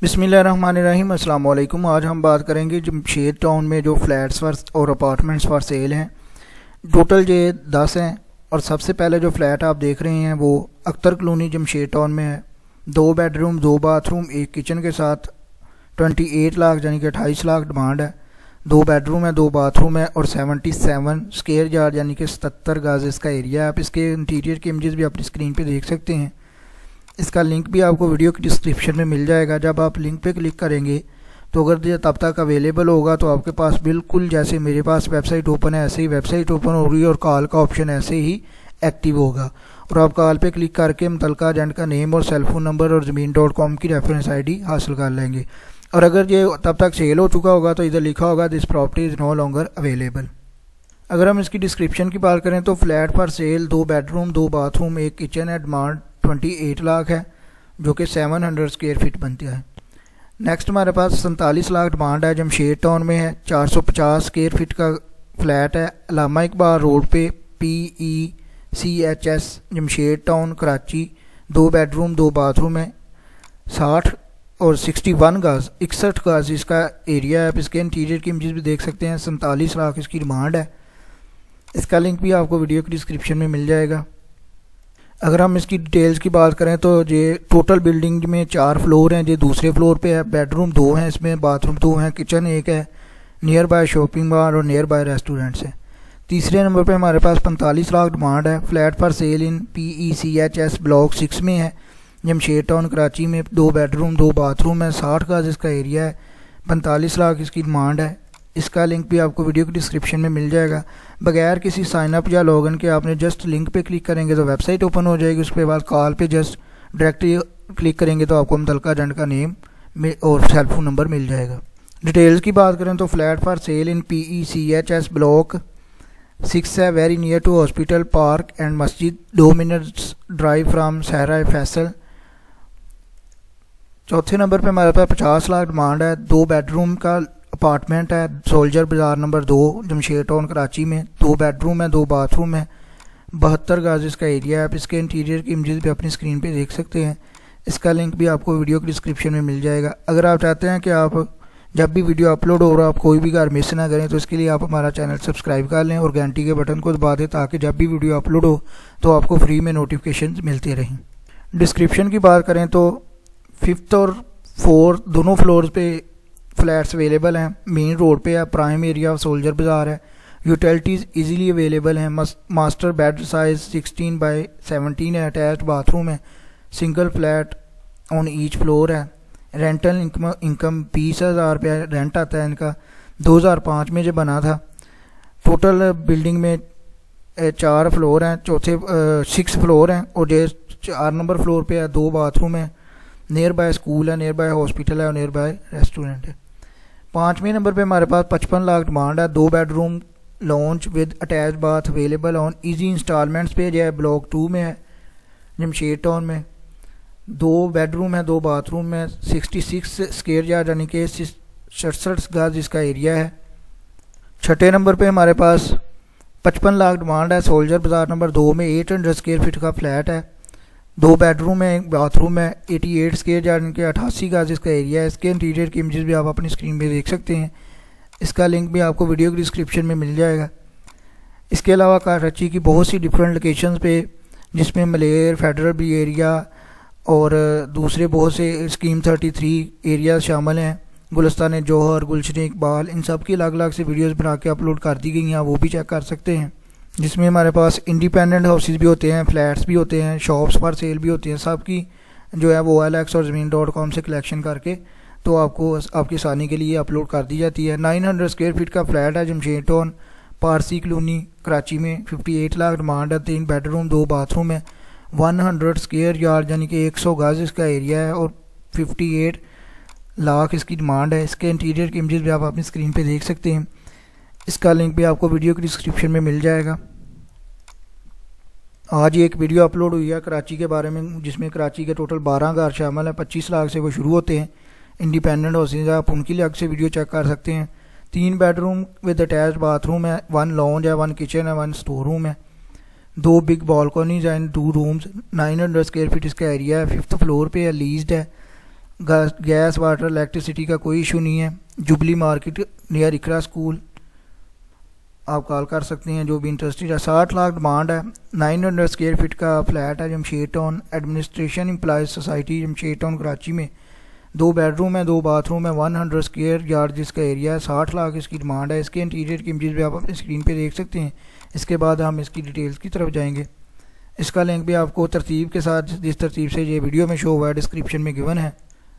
बिस्मिल्लाहिर्रहमानिर्रहीम। अस्सलाम वालेकुम। आज हम बात करेंगे जमशेद टाउन में जो फ्लैट्स और अपार्टमेंट्स फॉर सेल हैं। टोटल ये 10 हैं और सबसे पहले जो फ्लैट आप देख रहे हैं वो अख्तर कॉलोनी जमशेद टाउन में है। 2 बेडरूम 2 बाथरूम 1 किचन के साथ 28 लाख यानी कि 28 लाख डिमांड है। 2 बेडरूम है 2 बाथरूम है और 77 स्क्वायर यार्ड यानी कि 77 गज इसका एरिया है। आप इसके इंटीरियर की इमेजेस भी अपनी स्क्रीन पे देख सकते हैं। इसका लिंक भी आपको वीडियो की डिस्क्रिप्शन में मिल जाएगा। जब आप लिंक पे क्लिक करेंगे तो अगर ये तब तक अवेलेबल होगा तो आपके पास बिल्कुल जैसे मेरे पास वेबसाइट ओपन है ऐसे ही वेबसाइट ओपन होगी और कॉल का ऑप्शन ऐसे ही एक्टिव होगा और आप कॉल पे क्लिक करके मुतल्लिका एजेंट का नेम और सेलफोन नंबर और ज़मीन.com की रेफरेंस ID हासिल कर लेंगे। और अगर ये तब तक सेल हो चुका होगा तो इधर लिखा होगा this property is no longer available. अगर हम इसकी डिस्क्रिप्शन की बात करें तो flat for sale 2 bedroom 2 bathroom 1 kitchen है। डिमांड 28 लाख है जो कि 700 स्क्वायर फीट बनता है। नेक्स्ट हमारे पास 47 लाख डिमांड है। जमशेद टाउन में है। 450 स्क्वायर फीट का फ्लैट है। अल्लामा इकबाल रोड पे PECHS Jamshed town Karachi. 2 bedroom 2 bathroom है। 60 और 61 गज 61 गज इसका एरिया है। आप इसके इंटीरियर की इमेजेस भी देख सकते हैं। 47 लाख इसकी डिमांड है। इसका लिंक भी आपको वीडियो की डिस्क्रिप्शन में मिल जाएगा। अगर हम इसकी डिटेल्स की बात करें तो ये टोटल बिल्डिंग में 4 फ्लोर हैं। ये दूसरे फ्लोर पे है। बेडरूम 2 हैं, इसमें बाथरूम 2 हैं, किचन 1 है, नियर बाय शॉपिंग बार और नियर बाय रेस्टोरेंट्स हैं। तीसरे नंबर पे हमारे पास 45 लाख डिमांड है। Flat for sale in PECHS block 6 में है जमशेद टाउन कराची में। 2 बेडरूम 2 बाथरूम है। 60 गज इसका एरिया है। 45 लाख इसकी डिमांड है। इसका लिंक भी आपको वीडियो की डिस्क्रिप्शन में मिल जाएगा। बगैर किसी साइन अप या लॉगिन के आपने जस्ट लिंक पे क्लिक करेंगे तो वेबसाइट ओपन हो जाएगी। उसके बाद कॉल पे जस्ट डायरेक्टली क्लिक करेंगे तो आपको मुतल्लिका एजेंट का नेम और सेलफोन नंबर मिल जाएगा। डिटेल्स की बात करें तो flat for sale in PECHS block 6 है। Very near to hospital park and masjid. 2 minutes drive from सहरा फैसल। चौथे नंबर पे हमारे पास 50 लाख डिमांड है। 2 बेडरूम का अपार्टमेंट है। Soldier bazaar number 2 Jamshed town Karachi में। 2 बेडरूम है 2 बाथरूम है। 72 गज इसका एरिया है। आप इसके इंटीरियर की इमेजेस भी अपनी स्क्रीन पे देख सकते हैं। इसका लिंक भी आपको वीडियो की डिस्क्रिप्शन में मिल जाएगा। अगर आप चाहते हैं कि आप जब भी वीडियो अपलोड हो रहा आप कोई भी घर मिस ना करें तो इसके लिए आप हमारा चैनल सब्सक्राइब कर लें और घंटी के बटन को दबा दें ताकि जब भी वीडियो अपलोड हो तो आपको फ्री में नोटिफिकेशन मिलते रहें। डिस्क्रिप्शन की बात करें तो 5th और 4th दोनों फ्लोर पे फ्लैट्स अवेलेबल हैं। मेन रोड पे है। प्राइम एरिया सोल्जर बाज़ार है। यूटिलिटीज़ इजीली अवेलेबल हैं। मास्टर बेड साइज 16 बाय 17 है। अटैच्ड बाथरूम है। Single flat on each floor है। रेंटल इनकम 20,000 रुपया रेंट आता है इनका। 2005 में जो बना था। टोटल बिल्डिंग में 4 फ्लोर हैं। 6 फ्लोर हैं और ये 4 नंबर फ्लोर पे है। 2 बाथरूम है। नियर बाय स्कूल है, नियर बाय हॉस्पिटल है और नियर बाय रेस्टोरेंट है। 5वें नंबर पे हमारे पास 55 लाख डिमांड है। 2 bedroom lounge with attach bath available on easy installments पे जो है ब्लॉक 2 में है जमशेद टाउन में। 2 बेडरूम है 2 बाथरूम है। 66 स्क्वायर यार्ड यानी कि 67 गज इसका एरिया है। 6ठे नंबर पे हमारे पास 55 लाख डिमांड है। सोल्जर बाजार नंबर 2 में 800 स्क्वायर फीट का फ्लैट है। 2 बेडरूम है 1 बाथरूम है। 88 स्क्वायर यार्ड के 88 गज इसका एरिया है। इसके इंटीरियर की इमेजेस भी आप अपनी स्क्रीन पे देख सकते हैं। इसका लिंक भी आपको वीडियो की डिस्क्रिप्शन में मिल जाएगा। इसके अलावा कराची की बहुत सी डिफरेंट लोकेशंस पे जिसमें मलेर फेडरल बी एरिया और दूसरे बहुत से स्कीम 33 एरिया शामिल हैं। गुलिस्तान जौहर, गुलशन इकबाल, इन सब की अलग अलग से वीडियोज़ बना के अपलोड कर दी गई हैं। वो भी चेक कर सकते हैं। जिसमें हमारे पास इंडिपेंडेंट हाउसेस भी होते हैं, फ्लैट्स भी होते हैं, शॉप्स पर सेल भी होती हैं। सब की जो है वो OLX और ज़मीन.com से कलेक्शन करके तो आपको आपकी आसानी के लिए अपलोड कर दी जाती है। 900 स्क्वायर फीट का फ्लैट है जमशेद टाउन पारसी कॉलोनी कराची में। 58 लाख डिमांड है। 3 बेडरूम 2 बाथरूम है। 100 स्क्वायर यार्ड यानी कि 100 गज इसका एरिया है और 58 लाख इसकी डिमांड है। इसके इंटीरियर की इमेजेस भी आप अपनी स्क्रीन पे देख सकते हैं। इसका लिंक भी आपको वीडियो की डिस्क्रिप्शन में मिल जाएगा। आज एक वीडियो अपलोड हुई है कराची के बारे में जिसमें कराची के टोटल 12 घर शामिल हैं। 25 लाख से वो शुरू होते हैं। इंडिपेंडेंट हाउसेज आप उनकी अलग से वीडियो चेक कर सकते हैं। 3 बेडरूम विद अटैच्ड बाथरूम है। 1 लॉन्ज है, 1 किचन है, 1 स्टोर रूम है। 2 big balconies and 2 rooms. 900 square feet इसका एरिया है। 5th फ्लोर पे है। लीज्ड है। गैस वाटर इलेक्ट्रिसिटी का कोई इशू नहीं है। Jubilee market near Iqra school आप कॉल कर सकते हैं जो भी इंटरेस्टेड है। 60 लाख डिमांड है। 900 स्क्वायर फीट का फ्लैट है Jamshed town administration employees society Jamshed town Karachi में। 2 बेडरूम है, 2 बाथरूम है, 100 स्क्वायर यार्ड जिसका एरिया है। 60 लाख इसकी डिमांड है। इसके इंटीरियर की इमेजेस भी आप अपनी स्क्रीन पे देख सकते हैं। इसके बाद हम इसकी डिटेल्स की तरफ जाएंगे। इसका लिंक भी आपको तरतीब के साथ जिस तरतीब से ये वीडियो में शो हुआ है डिस्क्रिप्शन में गिवन है।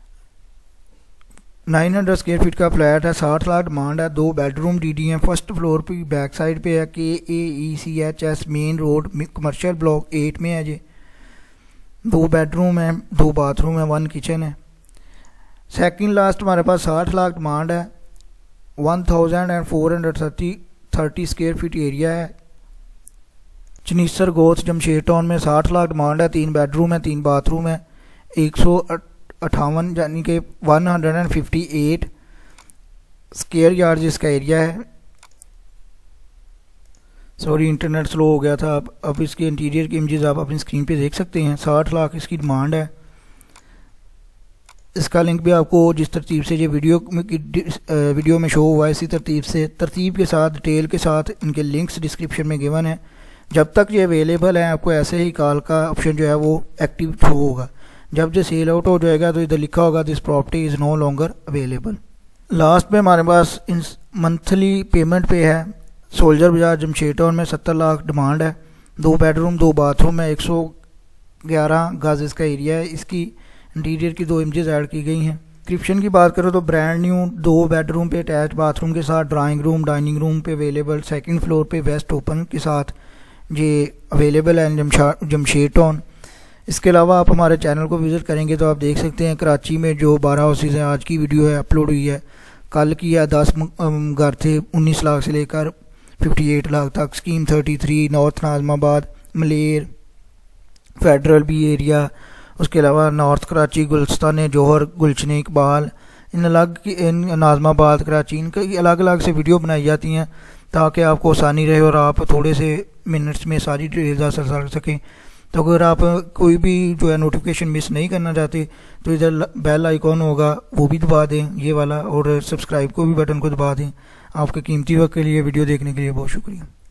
900 स्क्वायर फीट का फ्लैट है। 60 लाख डिमांड है। 2 बेडरूम DD हैं। फर्स्ट फ्लोर पे बैक साइड पे है। KAECHS main road commercial block 8 में है। ये 2 बेडरूम है, 2 बाथरूम है, 1 किचन है। सेकंड लास्ट हमारे पास 60 लाख डिमांड है। 1430 स्क्वायर फीट एरिया है। चनीसर गोथ जमशेद टाउन में 60 लाख डिमांड है। 3 बेडरूम है, 3 बाथरूम है, 158 यानी कि 158 स्क्वायर यार्ड जिसका एरिया है। सॉरी इंटरनेट स्लो हो गया था। अब इसके इंटीरियर की इमेजेस आप अपनी स्क्रीन पे देख सकते हैं। 60 लाख इसकी डिमांड है। इसका लिंक भी आपको जिस तरतीब से ये वीडियो में शो हुआ है इसी तरतीब के साथ डिटेल के साथ इनके लिंक्स डिस्क्रिप्शन में गिवन है। जब तक ये अवेलेबल है आपको ऐसे ही कॉल का ऑप्शन जो है वो एक्टिव शो होगा। जब ये सेल आउट हो जाएगा तो इधर लिखा होगा this property is no longer available. Last में हमारे पास इन मंथली पेमेंट पे है। सोल्जर बाजार जमशेद टाउन में 70 लाख डिमांड है। 2 बेडरूम 2 बाथरूम है, 111 गज इसका एरिया है। इसकी इंटीरियर की 2 इमेजेस ऐड की गई हैं। डिस्क्रिप्शन की बात करो तो ब्रांड न्यू 2 बेडरूम पे अटैच बाथरूम के साथ ड्राइंग रूम डाइनिंग रूम पे अवेलेबल। सेकंड फ्लोर पे वेस्ट ओपन के साथ ये अवेलेबल है जमशेद टाउन। इसके अलावा आप हमारे चैनल को विज़िट करेंगे तो आप देख सकते हैं कराची में जो 12 हाउसेज हैं आज की वीडियो है अपलोड हुई है। कल की है 10 घर थे 19 लाख से लेकर 58 लाख तक। Scheme 33 north Nazimabad Malir federal B area, उसके अलावा नॉर्थ कराची गुलस्तान जौहर गुलशन इकबाल इन नाज़माबाद कराची इनकी अलग अलग से वीडियो बनाई जाती हैं ताकि आपको आसानी रहे और आप थोड़े से मिनट्स में सारी डिटेल्स हासिल कर सकें। तो अगर आप कोई भी जो है नोटिफिकेशन मिस नहीं करना चाहते तो इधर बेल आइकॉन होगा वो भी दबा दें ये वाला, और सब्सक्राइब को भी बटन को दबा दें। आपके कीमती वक्त के लिए वीडियो देखने के लिए बहुत शुक्रिया।